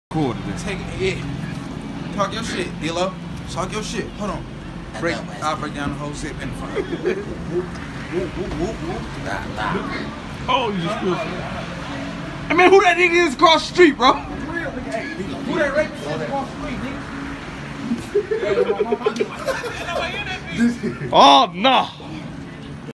Recorded it. Take it, yeah. Talk your shit, Delo. Talk your shit. Hold on. I'll break down the whole zip in front. Oh, you just spilled some. I mean, who that nigga is across the street, bro? Who that right across the street, nigga? Oh, nah.